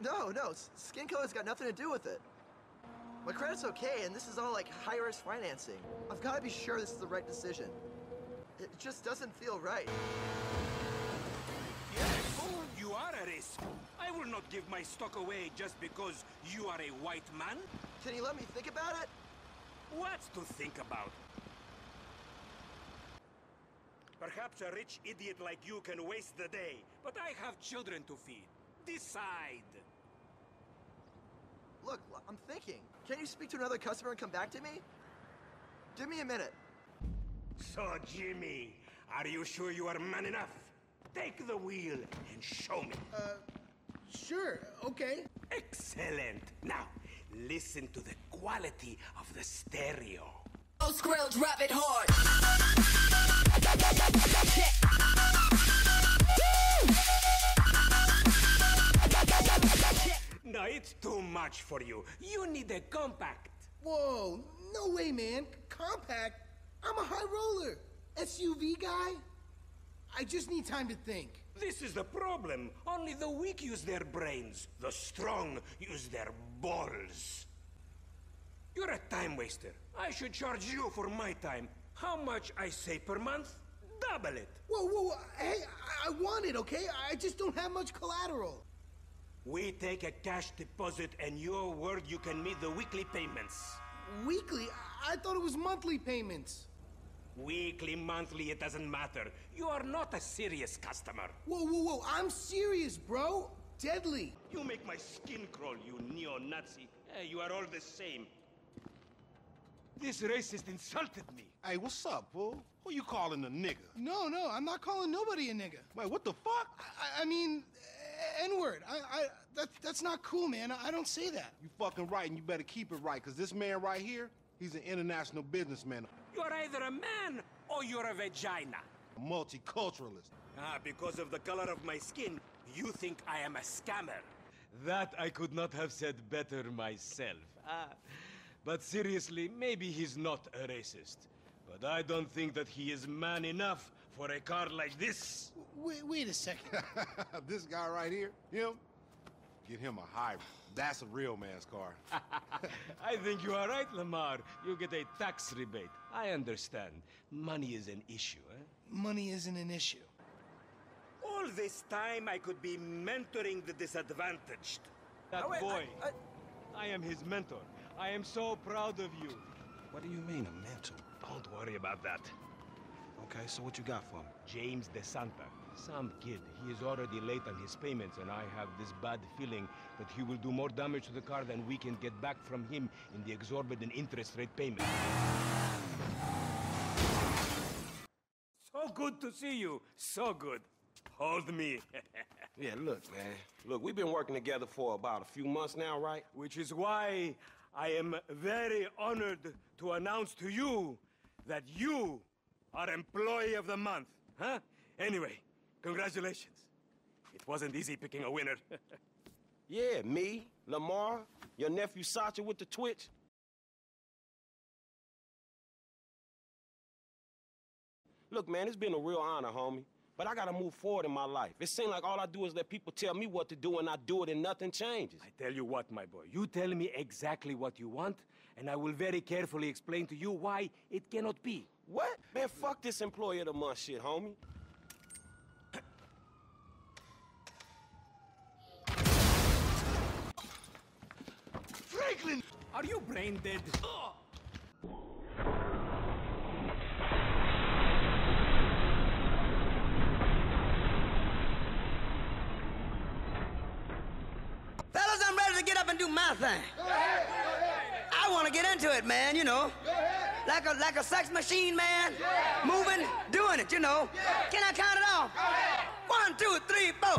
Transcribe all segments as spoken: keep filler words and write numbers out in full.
No, no, s- skin color's got nothing to do with it. My credit's okay, and this is all like high-risk financing. I've got to be sure this is the right decision. It just doesn't feel right. Yes, you are a risk. I will not give my stock away just because you are a white man. Can you let me think about it? What's to think about? Perhaps a rich idiot like you can waste the day, but I have children to feed. Decide. Look, I'm thinking. Can you speak to another customer and come back to me? Give me a minute. So, Jimmy, are you sure you are man enough? Take the wheel and show me. Uh, sure, okay. Excellent. Now, listen to the quality of the stereo. Oh, Skrill, drop it hard. No, it's too much for you. You need a compact. Whoa, no way, man. Compact? I'm a high roller. S U V guy? I just need time to think. This is the problem. Only the weak use their brains. The strong use their balls. You're a time waster. I should charge you for my time. How much I say per month? Double it. Whoa, whoa, whoa. Hey, I, I want it, okay? I just don't have much collateral. We take a cash deposit and your word you can meet the weekly payments. Weekly? I, I thought it was monthly payments. Weekly, monthly, it doesn't matter. You are not a serious customer. Whoa, whoa, whoa. I'm serious, bro. Deadly. You make my skin crawl, you neo-Nazi. Hey, you are all the same. This racist insulted me. Hey, what's up, fool? Who you calling a nigga? No, no, I'm not calling nobody a nigga. Wait, what the fuck? I, I mean, N-word. I, I, that, that's not cool, man. I, I don't say that. You fucking right, and you better keep it right, because this man right here, he's an international businessman, You're either a man or you're a vagina. a multiculturalist. Ah, because of the color of my skin, you think I am a scammer. That I could not have said better myself. Ah, but seriously, maybe he's not a racist. But I don't think that he is man enough for a car like this. Wait, wait a second. This guy right here, him, get him a hybrid. That's a real man's car. I think you are right, Lamar. You get a tax rebate. I understand. Money is an issue, eh? Money isn't an issue. All this time, I could be mentoring the disadvantaged. That Oh, wait, boy, I- I... I am his mentor. I am so proud of you. What do you mean, a mentor? Don't worry about that. Okay, so what you got for me? James DeSanta. Some kid. He is already late on his payments, and I have this bad feeling that he will do more damage to the car than we can get back from him in the exorbitant interest rate payment. So good to see you. So good. Hold me. Yeah, look, man. Look, we've been working together for about a few months now, right? Which is why I am very honored to announce to you that you are Employee of the Month. Huh? Anyway, congratulations. It wasn't easy picking a winner. Yeah, me, Lamar, your nephew Sacha with the Twitch. Look, man, it's been a real honor, homie. But I gotta move forward in my life. It seems like all I do is let people tell me what to do and I do it and nothing changes. I tell you what, my boy. You tell me exactly what you want, and I will very carefully explain to you why it cannot be. What? Man, fuck this Employee of the Month shit, homie. Franklin! Are you brain dead? Fellas, I'm ready to get up and do my thing. I want to get into it, man, you know. Like a like a sex machine, man. Moving, doing it, you know. Can I count it off? One, two, three, four.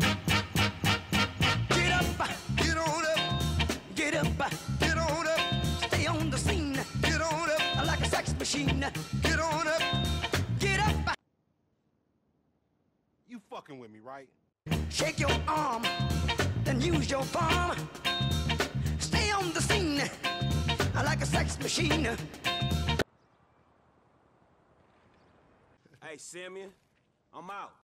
Get up, get on up. Get up, get on up. Stay on the scene. Get on up. Like a sex machine. Get on up. Get up. You fucking with me, right? Shake your arm, then use your palm. Stay on the scene, like a sex machine. Hey, Simeon, I'm out.